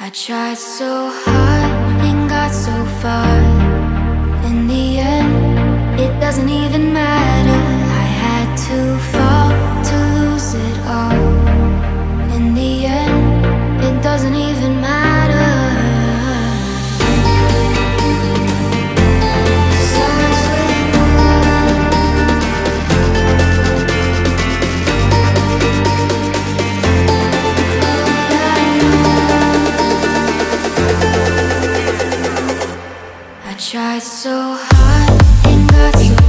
I tried so hard and got so far. In the end, it doesn't even matter. I had to fall to lose it all. In the end, it doesn't even matter. I tried so hard and got so